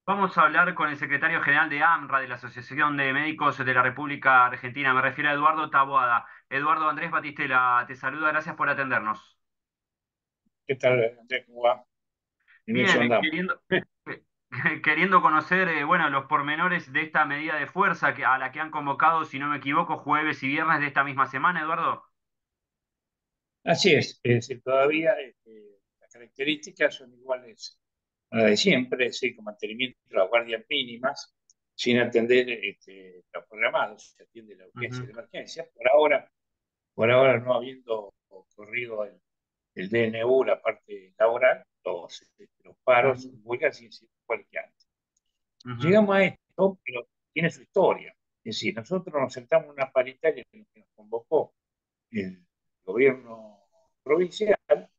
Vamos a hablar con el secretario general de AMRA, de la Asociación de Médicos de la República Argentina. Me refiero a Eduardo Taboada. Eduardo Andrés Batistela, te saluda, gracias por atendernos. ¿Qué tal, Andrés? ¿Cómo va? En eso Bien, andamos. queriendo conocer, bueno, los pormenores de esta medida de fuerza a la que han convocado, si no me equivoco, jueves y viernes de esta misma semana, Eduardo. Así es decir, todavía las características son iguales a las de siempre, es decir, con mantenimiento de las guardias mínimas, sin atender los programados, se atiende la urgencia y Ujú, la emergencia. Por ahora no habiendo ocurrido el DNU, la parte laboral, los paros ujú, en huelga siguen siendo igual que antes. ujú, Llegamos a esto, pero tiene su historia. Es decir, nosotros nos sentamos en una paritaria que nos convocó el gobierno provincial,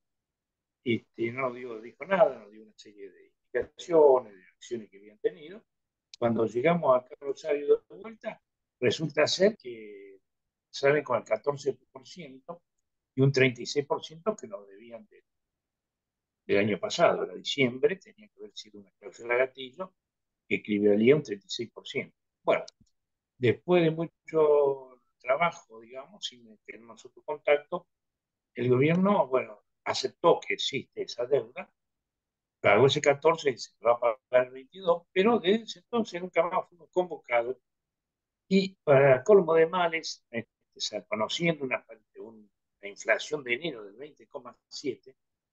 no dijo nada, nos dio una serie de indicaciones, de acciones que habían tenido. Cuando llegamos acá a Rosario de vuelta, resulta ser que salen con el 14% y un 36% que nos debían del año pasado, era diciembre, tenía que haber sido una cláusula gatillo que equivalía a un 36%. Bueno, después de mucho trabajo, digamos, sin tener nosotros contacto, el gobierno, bueno, aceptó que existe esa deuda, pagó ese 14 y se va a pagar el 22, pero desde ese entonces nunca más fuimos convocados. Y para colmo de males, conociendo una inflación de enero del 20,7,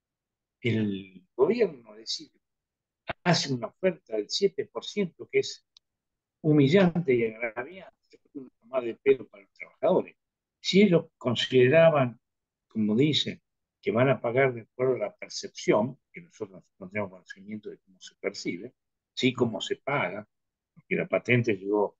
el gobierno decide, hace una oferta del 7%, que es humillante y agraviante, una más de pedo para los trabajadores. Si ellos consideraban, como dicen, que van a pagar de acuerdo a la percepción, que nosotros no tenemos conocimiento de cómo se percibe, sí cómo se paga, porque la patente llegó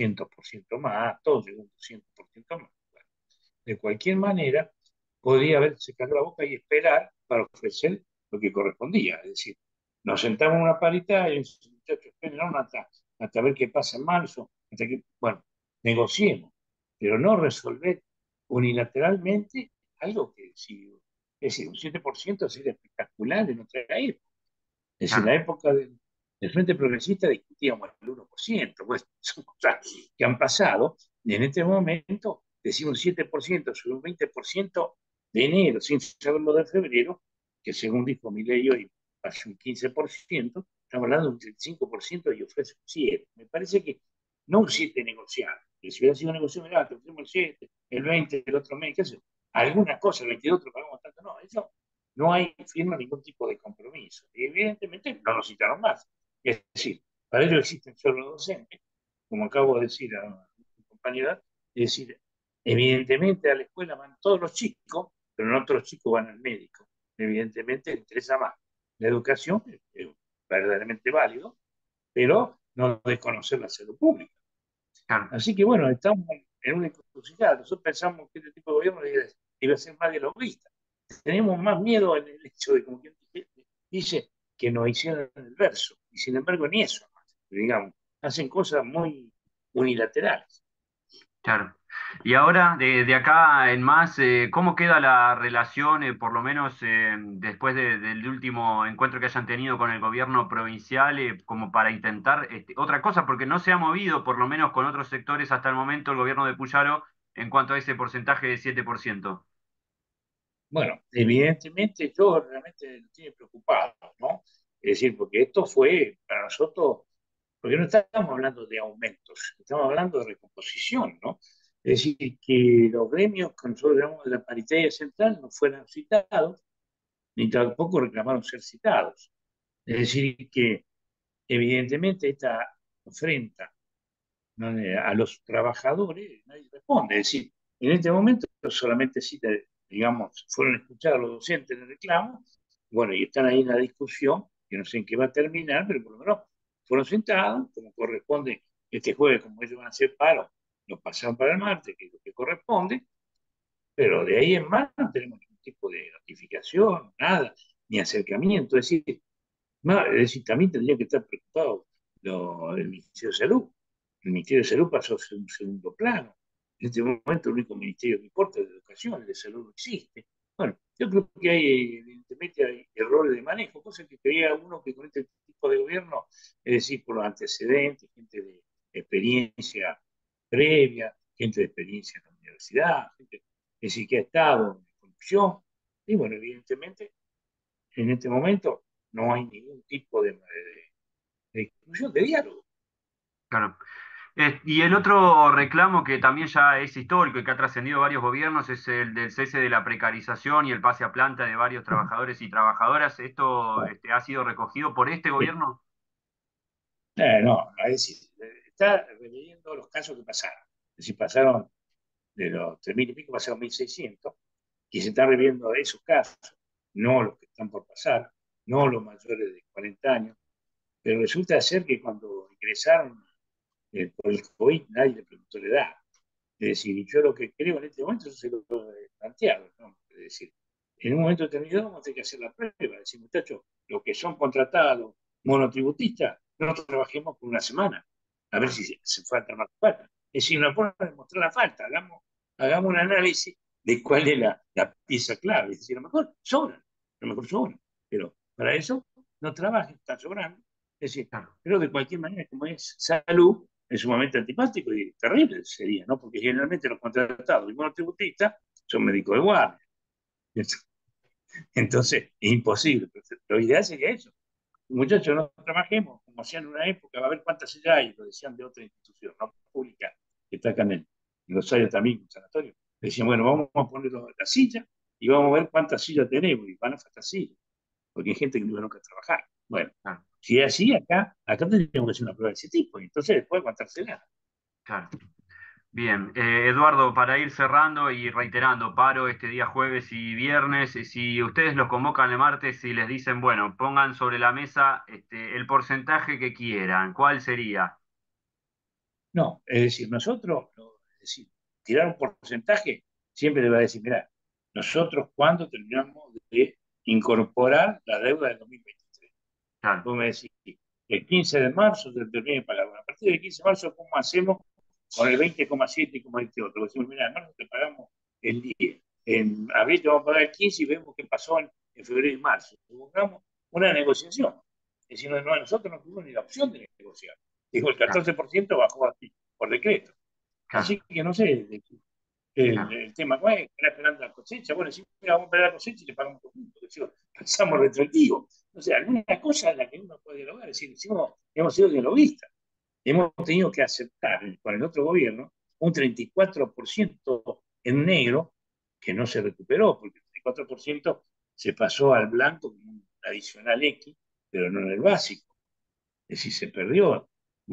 200% más, todo llegó un 200% más. Bueno, de cualquier manera, podría haberse callado la boca y esperar para ofrecer lo que correspondía. Es decir, nos sentamos en una paritaria y los muchachos esperen hasta ver qué pasa en marzo, hasta que, bueno, negociemos, pero no resolver unilateralmente algo que, si, es decir, un 7% sería espectacular en otra época. Es decir, en la claro. época del Frente Progresista discutíamos el 1%, pues son cosas que han pasado, y en este momento decimos un 7% sobre un 20% de enero, sin saberlo de febrero, que según dijo Milei hoy, hace un 15%, estamos hablando de un 35% y ofrece un 7%. Me parece que no un 7 negociado, que si hubiera sido negociado, mira, te ofrecemos el 7, el 20, el otro mes, qué sé yo, alguna cosa, el 22 otro pagamos tanto, no, eso no hay firma ningún tipo de compromiso. Y evidentemente no nos citaron más. Es decir, para ello existen solo los docentes, como acabo de decir a mi compañera, es decir, evidentemente a la escuela van todos los chicos, pero no todos los chicos van al médico. Evidentemente les interesa más la educación, que es verdaderamente válido, pero no desconocer la salud pública. Claro. Así que bueno, estamos en una encrucijada. Nosotros pensamos que este tipo de gobierno iba a ser más dialoguista. Tenemos más miedo en el hecho de, como quien dice, que nos hicieron el verso. Y sin embargo, ni eso, digamos, hacen cosas muy unilaterales. Claro. Y ahora, de acá en más, ¿cómo queda la relación, por lo menos después del último encuentro que hayan tenido con el gobierno provincial, como para intentar otra cosa? Porque no se ha movido, por lo menos con otros sectores hasta el momento, el gobierno de Puyaro en cuanto a ese porcentaje de 7%. Bueno, evidentemente yo realmente me tiene preocupado, ¿no? Es decir, porque esto fue para nosotros, porque no estamos hablando de aumentos, estamos hablando de recomposición, ¿no? Es decir, que los gremios que nosotros llamamos de la paritaria central no fueran citados, ni tampoco reclamaron ser citados. Es decir, que evidentemente esta afrenta, ¿no?, a los trabajadores, nadie responde. Es decir, en este momento solamente cita, digamos, fueron escuchados los docentes en el reclamo, bueno, y están ahí en la discusión, que no sé en qué va a terminar, pero por lo menos fueron sentados, como corresponde este jueves, como ellos van a hacer paro, lo pasaron para el martes, que es lo que corresponde, pero de ahí en más no tenemos ningún tipo de notificación, nada, ni acercamiento. Es decir, también tendría que estar preocupado el Ministerio de Salud. El Ministerio de Salud pasó a ser un segundo plano. En este momento el único ministerio que importa es de educación, el de salud no existe. Bueno, yo creo que hay, evidentemente, hay errores de manejo, cosas que creía uno que con este tipo de gobierno, es decir, por los antecedentes, gente de experiencia previa, gente de experiencia en la universidad, gente, es decir, que ha estado en corrupción, y bueno, evidentemente, en este momento no hay ningún tipo de discusión, de diálogo. Claro. Y el otro reclamo que también ya es histórico y que ha trascendido varios gobiernos es el del cese de la precarización y el pase a planta de varios trabajadores y trabajadoras. ¿Esto Bueno, ha sido recogido por este sí. gobierno? No, es decir, está releyendo los casos que pasaron. Es decir, pasaron de los 3.000 y pico, pasaron 1.600, y se están reviendo esos casos, no los que están por pasar, no los mayores de 40 años, pero resulta ser que cuando ingresaron por el COVID nadie le preguntó la edad. Es decir, yo lo que creo en este momento, eso se lo he planteado, ¿no? Es decir, en un momento determinado vamos a tener que hacer la prueba, es decir, muchachos, los que son contratados monotributistas, no trabajemos por una semana, a ver si se falta más falta. Es decir, una forma de mostrar la falta, hagamos un análisis de cuál es la pieza clave. Es decir, a lo mejor sobran, a lo mejor sobran, pero para eso no trabajen, están sobrando. Es decir, Claro, pero de cualquier manera, como es salud, es sumamente antipático y terrible sería, ¿no? Porque generalmente los contratados y monotributistas son médicos de guardia. Entonces, es imposible. Lo ideal sería eso. Muchachos, no trabajemos como hacían en una época, va a ver cuántas sillas hay, lo decían de otra institución, no pública, que está acá en Rosario también, un sanatorio. Decían, bueno, vamos a poner la silla y vamos a ver cuántas sillas tenemos, y van a faltar sillas, porque hay gente que no va nunca a trabajar. Bueno, claro, si es así, acá tendríamos que hacer una prueba de ese tipo, y entonces después aguantársela. claro. Bien, Eduardo, para ir cerrando y reiterando, paro este día jueves y viernes. Si ustedes los convocan el martes y les dicen, bueno, pongan sobre la mesa el porcentaje que quieran, ¿cuál sería? No, es decir, nosotros, no, es decir, tirar un porcentaje, siempre le va a decir, mira, nosotros cuando terminamos de incorporar la deuda del 2023. Claro, Vos me decís, el 15 de marzo se termina de pagar. Bueno, a partir del 15 de marzo, ¿cómo hacemos con el 20,7 y como este otro? Decimos, mira, en marzo te pagamos el 10, en abril te vamos a pagar el 15 y vemos qué pasó en febrero y marzo. Buscamos una negociación. Es decir, nosotros no tuvimos ni la opción de negociar. Dijo, el claro, 14% bajó aquí, por decreto. claro, Así que no sé, claro, el tema no es estar esperando la cosecha. Bueno, si mira, vamos a esperar la cosecha y le pagamos todo juntos. Pasamos retroactivo. O sea, alguna cosa en la que uno puede lograr. Es decir, hemos sido dialoguistas. Hemos tenido que aceptar con el otro gobierno un 34% en negro que no se recuperó, porque el 34% se pasó al blanco como un adicional X, pero no en el básico. Es decir, se perdió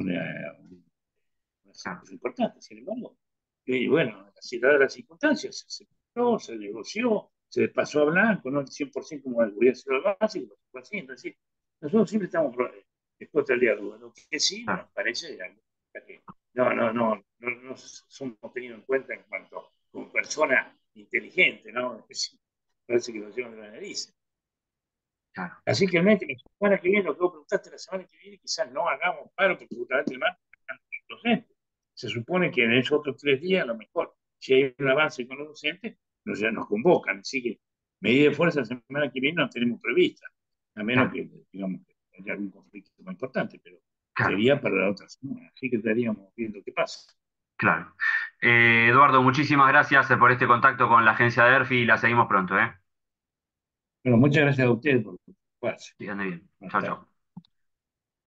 una claro, cifra importante. Sin embargo, y bueno, dadas las circunstancias, se aceptó, se negoció, se pasó a blanco, no el 100% como debería ser el básico, el 100%. Es decir, nosotros siempre estamos expuestos al diálogo. Lo que sí claro, nos parece algo que no somos tenidos en cuenta en cuanto como persona inteligente, ¿no? Es decir, parece que nos llevan de la nariz. claro. Así que el mes, la semana que viene, lo que vos preguntaste la semana que viene, quizás no hagamos paro, porque justamente el martes están los docentes. Se supone que en esos otros 3 días, a lo mejor, si hay un avance con los docentes, ya nos convocan. Así que medida de fuerza la semana que viene no tenemos prevista, a menos Claro, que, digamos, que haya algún conflicto más importante, pero claro, sería para la otra semana. Así que estaríamos viendo qué pasa. claro. Eduardo, muchísimas gracias por este contacto con la agencia de ERFI y la seguimos pronto, ¿eh? Bueno, muchas gracias a ustedes por preocuparse. Que ande bien. Chao, Hasta chao.